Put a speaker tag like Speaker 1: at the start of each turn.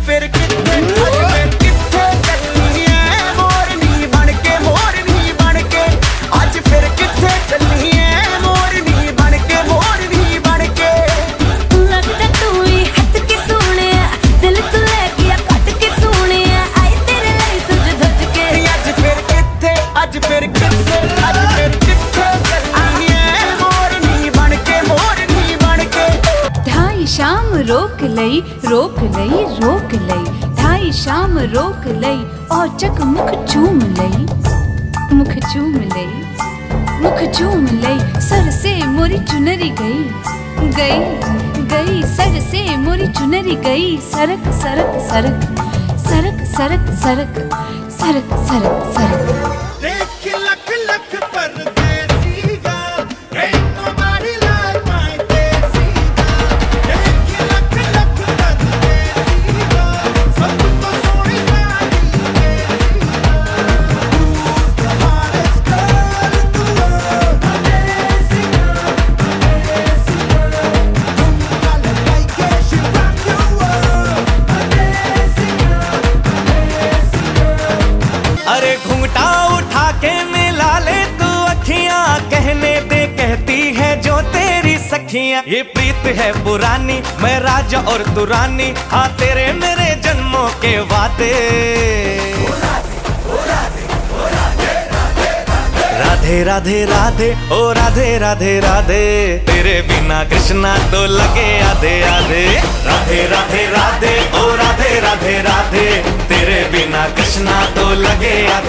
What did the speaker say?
Speaker 1: फिर किथे चली है मोरनी बनके आज फिर किथे चली है मोरनी बनके
Speaker 2: लगदा तू ही हट के सोने दिल तू ले गया कट के सोने आई तेरे लिए सज धज के
Speaker 1: आज फिर किथे चली है मोरनी बनके
Speaker 2: ढाई शाम रोक लई ढाई शाम रोक लई और चक मुख चूम लई सर से मोरी चुनरी गई सर से मोरी चुनरी गई सरक
Speaker 1: देख लख लख परदेसी गा ain't nobody like my देसी गा देख लख लख परदेसी गा सब तो सोनी सारी देसी गा who's the hottest girl in the world देसी गा तुम like it she rock your world देसी गा अरे घुंघटा उठा के मिला ले तू अखियां कहने दे कहती है जो तेरी सखियां ये प्रीत है पुरानी मैं राजा और तू रानी हाँ तेरे मेरे जन्मों के वादे राधे राधे राधे ओ राधे राधे राधे तेरे बिना कृष्णा तो लगे आधे आधे राधे राधे राधे ओ राधे राधे राधे तेरे बिना कृष्णा तो लगे आधे